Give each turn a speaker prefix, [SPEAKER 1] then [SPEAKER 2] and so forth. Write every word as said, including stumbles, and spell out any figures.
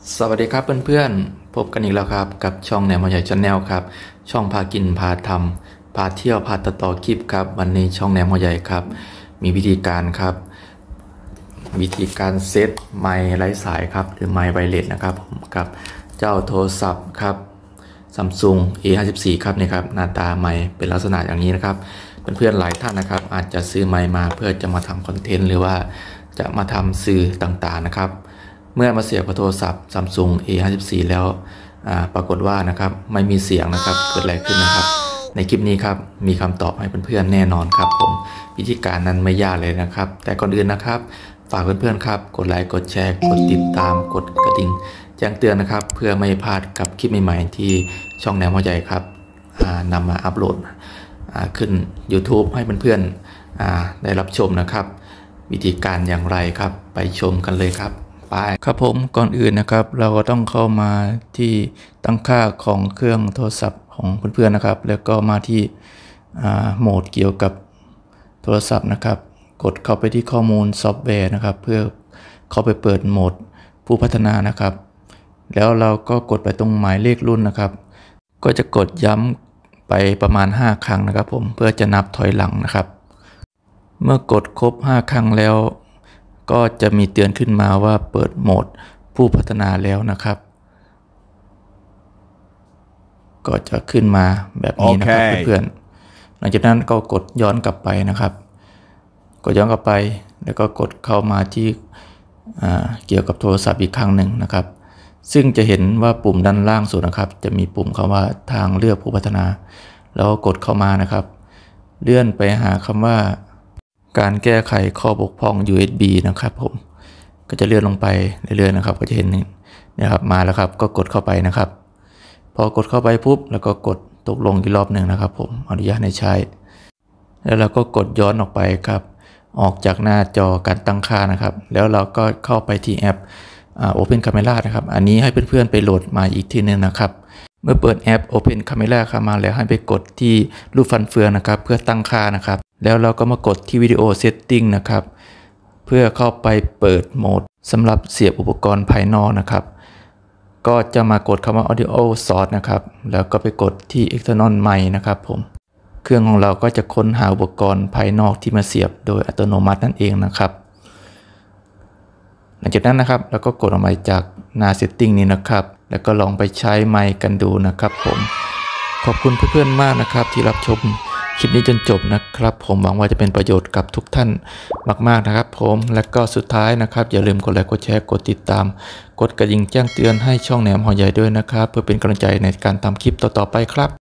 [SPEAKER 1] สวัสดีครับเพื่อนๆพบกันอีกแล้วครับกับช่องแหนมหัวใหญ่ชาแนลครับช่องพากินพาทำพาเที่ยวพาตัดต่อคลิปครับวันนี้ช่องแหนมหัวใหญ่ครับมีวิธีการครับวิธีการเซตไมค์ไร้สายครับหรือไมค์ไวเลสนะครับผมกับเจ้าโทรศัพท์ครับ Samsung เอ ห้าสิบสี่ ครับนี่ครับหน้าตาไมค์เป็นลักษณะอย่างนี้นะครับเพื่อนๆหลายท่านนะครับอาจจะซื้อไมค์มาเพื่อจะมาทำคอนเทนต์หรือว่าจะมาทำสื่อต่างๆนะครับเมื่อมาเสียบกับโทรศัพท์ Samsung เอ ห้าสิบสี่ แล้วปรากฏว่านะครับไม่มีเสียงนะครับเกิดอะไรขึ้นนะครับในคลิปนี้ครับมีคำตอบให้เพื่อนๆแน่นอนครับผมวิธีการนั้นไม่ยากเลยนะครับแต่ก่อนอื่นนะครับฝากเพื่อนๆครับกดไลค์กดแชร์กดติดตามกดกระดิ่งแจ้งเตือนนะครับเพื่อไม่พลาดกับคลิปใหม่ๆที่ช่องแหนมหัวใหญ่ครับนำมาอัปโหลดขึ้น YouTube ให้เพื่อนๆได้รับชมนะครับวิธีการอย่างไรครับไปชมกันเลยครับครับผมก่อนอื่นนะครับเราก็ต้องเข้ามาที่ตั้งค่าของเครื่องโทรศัพท์ของเพื่อนๆนะครับแล้วก็มาที่โหมดเกี่ยวกับโทรศัพท์นะครับกดเข้าไปที่ข้อมูลซอฟต์แวร์นะครับเพื่อเข้าไปเปิดโหมดผู้พัฒนานะครับแล้วเราก็กดไปตรงหมายเลขรุ่นนะครับก็จะกดย้ำไปประมาณห้าครั้งนะครับผมเพื่อจะนับถอยหลังนะครับเมื่อกดครบห้าครั้งแล้วก็จะมีเตือนขึ้นมาว่าเปิดโหมดผู้พัฒนาแล้วนะครับก็จะขึ้นมาแบบนี้นะครับ okay. เพื่อนๆหลังจากนั้นก็กดย้อนกลับไปนะครับกดย้อนกลับไปแล้วก็กดเข้ามาที่เกี่ยวกับโทรศัพท์อีกครั้งหนึ่งนะครับซึ่งจะเห็นว่าปุ่มด้านล่างสุดนะครับจะมีปุ่มคำว่าทางเลือกผู้พัฒนาแล้วกดเข้ามานะครับเลื่อนไปหาคำว่าการแก้ไขข้อบกพร่อง ยู เอส บี นะครับผมก็จะเลื่อนลงไปเรื่อยๆนะครับก็จะเห็นนี่นะครับมาแล้วครับก็กดเข้าไปนะครับพอกดเข้าไปปุ๊บแล้วก็กดตกลงอีกรอบหนึ่งนะครับผมอนุญาตให้ใช้แล้วเราก็กดย้อนออกไปครับออกจากหน้าจอการตั้งค่านะครับแล้วเราก็เข้าไปที่แอป Open Camera นะครับอันนี้ให้เพื่อนๆไปโหลดมาอีกทีนึงนะครับเมื่อเปิดแอป Open Camera เข้ามาแล้วให้ไปกดที่รูปฟันเฟืองนะครับเพื่อตั้งค่านะครับแล้วเราก็มากดที่วิดีโอเซตติ้งนะครับเพื่อเข้าไปเปิดโหมดสำหรับเสียบอุปกรณ์ภายนอกนะครับก็จะมากดคำว่า Audio Source นะครับแล้วก็ไปกดที่ External Mic นะครับผมเครื่องของเราก็จะค้นหาอุปกรณ์ภายนอกที่มาเสียบโดยอัตโนมัตินั่นเองนะครับหลังจากนั้นนะครับเราก็กดออกมาจากหน้า Setting นี้นะครับแล้วก็ลองไปใช้ไมค์กันดูนะครับผมขอบคุณเพื่อนๆมากนะครับที่รับชมคลิปนี้จนจบนะครับผมหวังว่าจะเป็นประโยชน์กับทุกท่านมากๆนะครับผมและก็สุดท้ายนะครับอย่าลืมกดไลค์กดแชร์กดติดตามกดกระดิ่งแจ้งเตือนให้ช่องแหนมหัวใหญ่ด้วยนะครับเพื่อเป็นกำลังใจในการทำคลิปต่อๆไปครับ